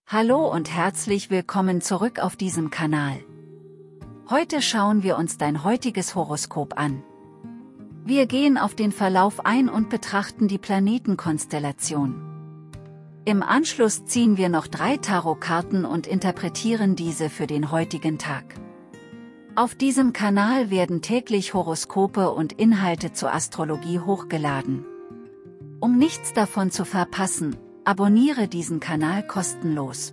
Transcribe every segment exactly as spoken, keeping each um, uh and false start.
Hallo und herzlich willkommen zurück auf diesem Kanal. Heute schauen wir uns dein heutiges Horoskop an. Wir gehen auf den Verlauf ein und betrachten die Planetenkonstellation. Im Anschluss ziehen wir noch drei Tarotkarten und interpretieren diese für den heutigen Tag. Auf diesem Kanal werden täglich Horoskope und Inhalte zur Astrologie hochgeladen. Um nichts davon zu verpassen, abonniere diesen Kanal kostenlos.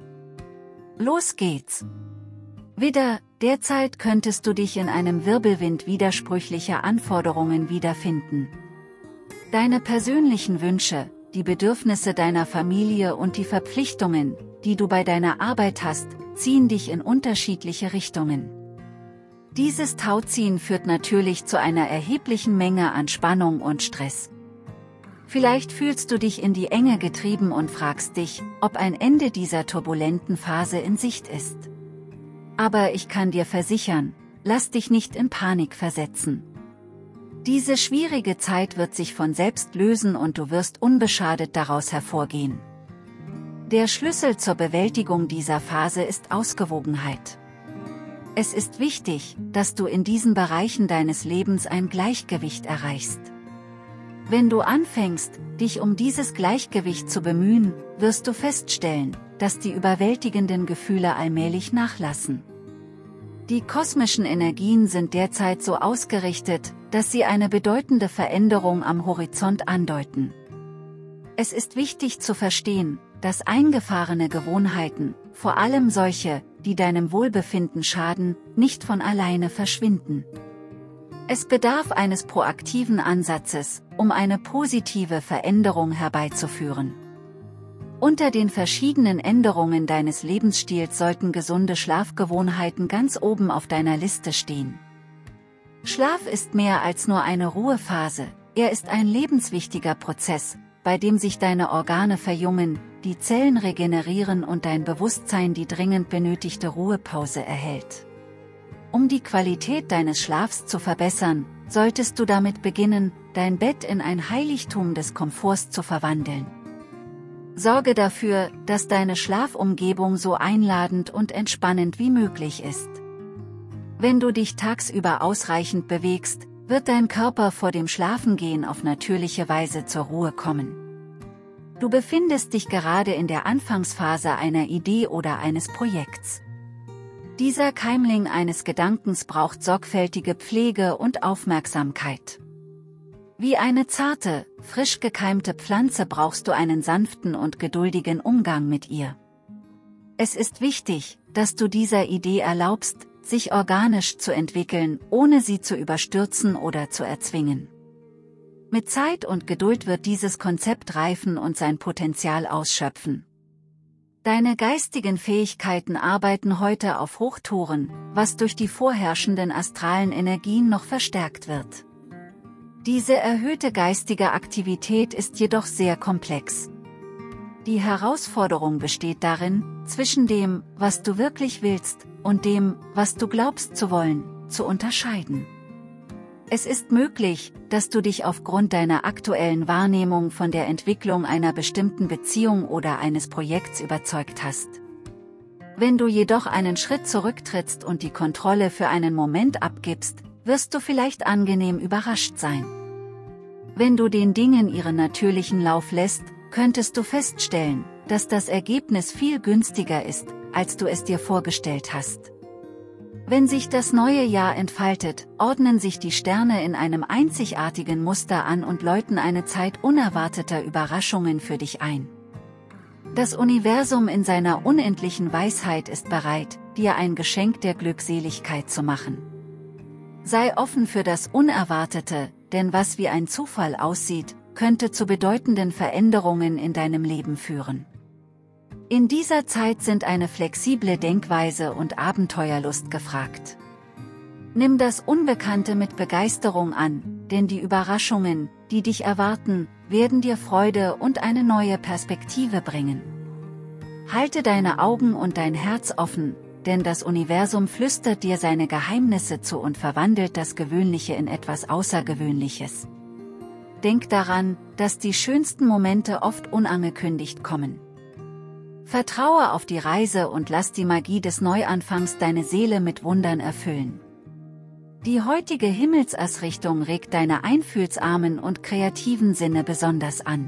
Los geht's! Widder, derzeit könntest du dich in einem Wirbelwind widersprüchlicher Anforderungen wiederfinden. Deine persönlichen Wünsche, die Bedürfnisse deiner Familie und die Verpflichtungen, die du bei deiner Arbeit hast, ziehen dich in unterschiedliche Richtungen. Dieses Tauziehen führt natürlich zu einer erheblichen Menge an Spannung und Stress. Vielleicht fühlst du dich in die Enge getrieben und fragst dich, ob ein Ende dieser turbulenten Phase in Sicht ist. Aber ich kann dir versichern, lass dich nicht in Panik versetzen. Diese schwierige Zeit wird sich von selbst lösen und du wirst unbeschadet daraus hervorgehen. Der Schlüssel zur Bewältigung dieser Phase ist Ausgewogenheit. Es ist wichtig, dass du in diesen Bereichen deines Lebens ein Gleichgewicht erreichst. Wenn du anfängst, dich um dieses Gleichgewicht zu bemühen, wirst du feststellen, dass die überwältigenden Gefühle allmählich nachlassen. Die kosmischen Energien sind derzeit so ausgerichtet, dass sie eine bedeutende Veränderung am Horizont andeuten. Es ist wichtig zu verstehen, dass eingefahrene Gewohnheiten, vor allem solche, die deinem Wohlbefinden schaden, nicht von alleine verschwinden. Es bedarf eines proaktiven Ansatzes, um eine positive Veränderung herbeizuführen. Unter den verschiedenen Änderungen deines Lebensstils sollten gesunde Schlafgewohnheiten ganz oben auf deiner Liste stehen. Schlaf ist mehr als nur eine Ruhephase, er ist ein lebenswichtiger Prozess, bei dem sich deine Organe verjüngen, die Zellen regenerieren und dein Bewusstsein die dringend benötigte Ruhepause erhält. Um die Qualität deines Schlafs zu verbessern, solltest du damit beginnen, dein Bett in ein Heiligtum des Komforts zu verwandeln. Sorge dafür, dass deine Schlafumgebung so einladend und entspannend wie möglich ist. Wenn du dich tagsüber ausreichend bewegst, wird dein Körper vor dem Schlafengehen auf natürliche Weise zur Ruhe kommen. Du befindest dich gerade in der Anfangsphase einer Idee oder eines Projekts. Dieser Keimling eines Gedankens braucht sorgfältige Pflege und Aufmerksamkeit. Wie eine zarte, frisch gekeimte Pflanze brauchst du einen sanften und geduldigen Umgang mit ihr. Es ist wichtig, dass du dieser Idee erlaubst, sich organisch zu entwickeln, ohne sie zu überstürzen oder zu erzwingen. Mit Zeit und Geduld wird dieses Konzept reifen und sein Potenzial ausschöpfen. Deine geistigen Fähigkeiten arbeiten heute auf Hochtouren, was durch die vorherrschenden astralen Energien noch verstärkt wird. Diese erhöhte geistige Aktivität ist jedoch sehr komplex. Die Herausforderung besteht darin, zwischen dem, was du wirklich willst, und dem, was du glaubst zu wollen, zu unterscheiden. Es ist möglich, dass du dich aufgrund deiner aktuellen Wahrnehmung von der Entwicklung einer bestimmten Beziehung oder eines Projekts überzeugt hast. Wenn du jedoch einen Schritt zurücktrittst und die Kontrolle für einen Moment abgibst, wirst du vielleicht angenehm überrascht sein. Wenn du den Dingen ihren natürlichen Lauf lässt, könntest du feststellen, dass das Ergebnis viel günstiger ist, als du es dir vorgestellt hast. Wenn sich das neue Jahr entfaltet, ordnen sich die Sterne in einem einzigartigen Muster an und läuten eine Zeit unerwarteter Überraschungen für dich ein. Das Universum in seiner unendlichen Weisheit ist bereit, dir ein Geschenk der Glückseligkeit zu machen. Sei offen für das Unerwartete, denn was wie ein Zufall aussieht, könnte zu bedeutenden Veränderungen in deinem Leben führen. In dieser Zeit sind eine flexible Denkweise und Abenteuerlust gefragt. Nimm das Unbekannte mit Begeisterung an, denn die Überraschungen, die dich erwarten, werden dir Freude und eine neue Perspektive bringen. Halte deine Augen und dein Herz offen, denn das Universum flüstert dir seine Geheimnisse zu und verwandelt das Gewöhnliche in etwas Außergewöhnliches. Denk daran, dass die schönsten Momente oft unangekündigt kommen. Vertraue auf die Reise und lass die Magie des Neuanfangs deine Seele mit Wundern erfüllen. Die heutige Himmelsausrichtung regt deine einfühlsamen und kreativen Sinne besonders an.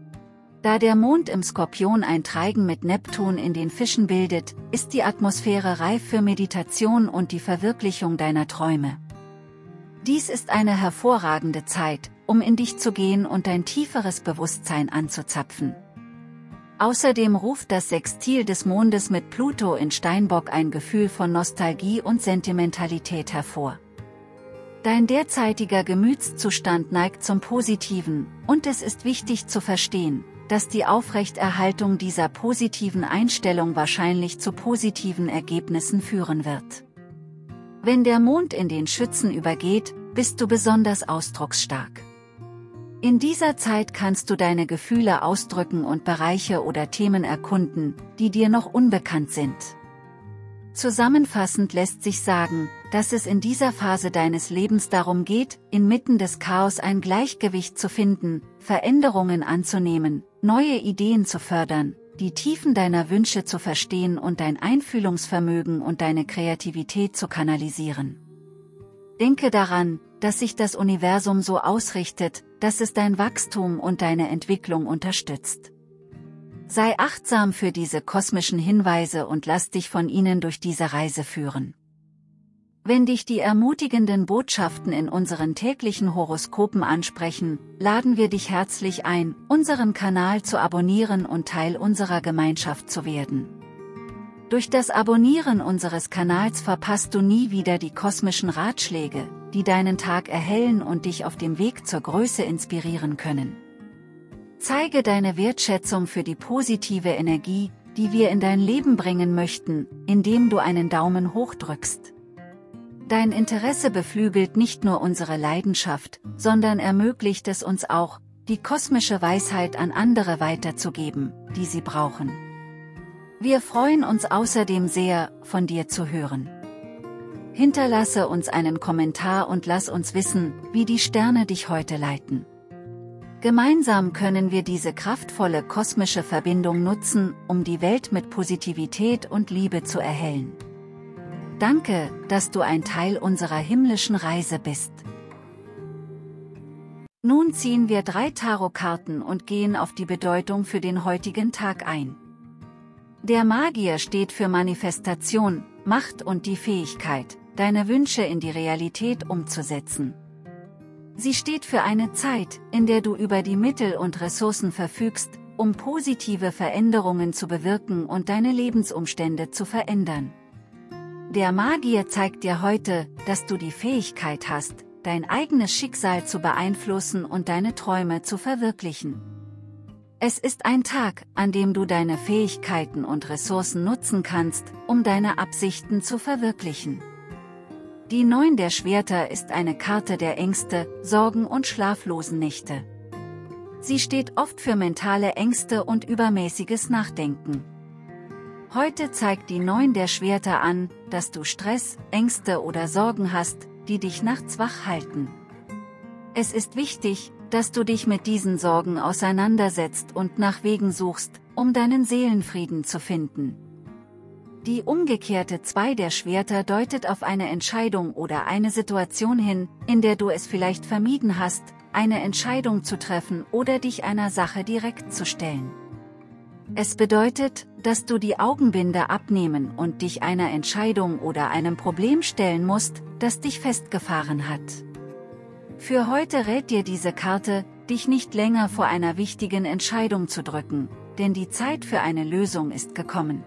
Da der Mond im Skorpion ein Treigen mit Neptun in den Fischen bildet, ist die Atmosphäre reif für Meditation und die Verwirklichung deiner Träume. Dies ist eine hervorragende Zeit, um in dich zu gehen und dein tieferes Bewusstsein anzuzapfen. Außerdem ruft das Sextil des Mondes mit Pluto in Steinbock ein Gefühl von Nostalgie und Sentimentalität hervor. Dein derzeitiger Gemütszustand neigt zum Positiven, und es ist wichtig zu verstehen, dass die Aufrechterhaltung dieser positiven Einstellung wahrscheinlich zu positiven Ergebnissen führen wird. Wenn der Mond in den Schützen übergeht, bist du besonders ausdrucksstark. In dieser Zeit kannst du deine Gefühle ausdrücken und Bereiche oder Themen erkunden, die dir noch unbekannt sind. Zusammenfassend lässt sich sagen, dass es in dieser Phase deines Lebens darum geht, inmitten des Chaos ein Gleichgewicht zu finden, Veränderungen anzunehmen, neue Ideen zu fördern, die Tiefen deiner Wünsche zu verstehen und dein Einfühlungsvermögen und deine Kreativität zu kanalisieren. Denke daran, dass sich das Universum so ausrichtet, dass es dein Wachstum und deine Entwicklung unterstützt. Sei achtsam für diese kosmischen Hinweise und lass dich von ihnen durch diese Reise führen. Wenn dich die ermutigenden Botschaften in unseren täglichen Horoskopen ansprechen, laden wir dich herzlich ein, unseren Kanal zu abonnieren und Teil unserer Gemeinschaft zu werden. Durch das Abonnieren unseres Kanals verpasst du nie wieder die kosmischen Ratschläge, die deinen Tag erhellen und dich auf dem Weg zur Größe inspirieren können. Zeige deine Wertschätzung für die positive Energie, die wir in dein Leben bringen möchten, indem du einen Daumen hoch drückst. Dein Interesse beflügelt nicht nur unsere Leidenschaft, sondern ermöglicht es uns auch, die kosmische Weisheit an andere weiterzugeben, die sie brauchen. Wir freuen uns außerdem sehr, von dir zu hören. Hinterlasse uns einen Kommentar und lass uns wissen, wie die Sterne dich heute leiten. Gemeinsam können wir diese kraftvolle kosmische Verbindung nutzen, um die Welt mit Positivität und Liebe zu erhellen. Danke, dass du ein Teil unserer himmlischen Reise bist. Nun ziehen wir drei Tarotkarten und gehen auf die Bedeutung für den heutigen Tag ein. Der Magier steht für Manifestation, Macht und die Fähigkeit, deine Wünsche in die Realität umzusetzen. Sie steht für eine Zeit, in der du über die Mittel und Ressourcen verfügst, um positive Veränderungen zu bewirken und deine Lebensumstände zu verändern. Der Magier zeigt dir heute, dass du die Fähigkeit hast, dein eigenes Schicksal zu beeinflussen und deine Träume zu verwirklichen. Es ist ein Tag, an dem du deine Fähigkeiten und Ressourcen nutzen kannst, um deine Absichten zu verwirklichen. Die Neun der Schwerter ist eine Karte der Ängste, Sorgen und schlaflosen Nächte. Sie steht oft für mentale Ängste und übermäßiges Nachdenken. Heute zeigt die Neun der Schwerter an, dass du Stress, Ängste oder Sorgen hast, die dich nachts wach halten. Es ist wichtig, dass du dich mit diesen Sorgen auseinandersetzt und nach Wegen suchst, um deinen Seelenfrieden zu finden. Die umgekehrte Zwei der Schwerter deutet auf eine Entscheidung oder eine Situation hin, in der du es vielleicht vermieden hast, eine Entscheidung zu treffen oder dich einer Sache direkt zu stellen. Es bedeutet, dass du die Augenbinde abnehmen und dich einer Entscheidung oder einem Problem stellen musst, das dich festgefahren hat. Für heute rät dir diese Karte, dich nicht länger vor einer wichtigen Entscheidung zu drücken, denn die Zeit für eine Lösung ist gekommen.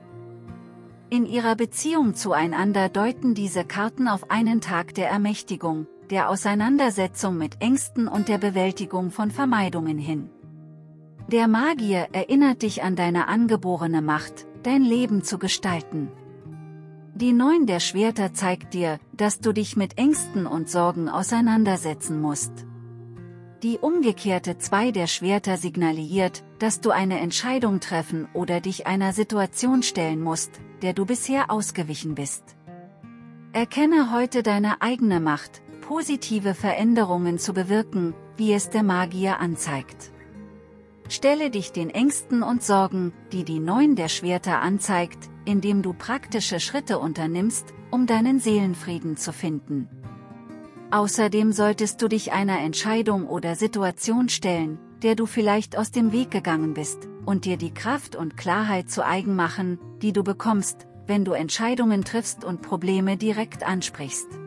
In ihrer Beziehung zueinander deuten diese Karten auf einen Tag der Ermächtigung, der Auseinandersetzung mit Ängsten und der Bewältigung von Vermeidungen hin. Der Magier erinnert dich an deine angeborene Macht, dein Leben zu gestalten. Die Neun der Schwerter zeigt dir, dass du dich mit Ängsten und Sorgen auseinandersetzen musst. Die umgekehrte Zwei der Schwerter signalisiert, dass du eine Entscheidung treffen oder dich einer Situation stellen musst, der du bisher ausgewichen bist. Erkenne heute deine eigene Macht, positive Veränderungen zu bewirken, wie es der Magier anzeigt. Stelle dich den Ängsten und Sorgen, die die Neun der Schwerter anzeigt, indem du praktische Schritte unternimmst, um deinen Seelenfrieden zu finden. Außerdem solltest du dich einer Entscheidung oder Situation stellen, der du vielleicht aus dem Weg gegangen bist, und dir die Kraft und Klarheit zu eigen machen, die du bekommst, wenn du Entscheidungen triffst und Probleme direkt ansprichst.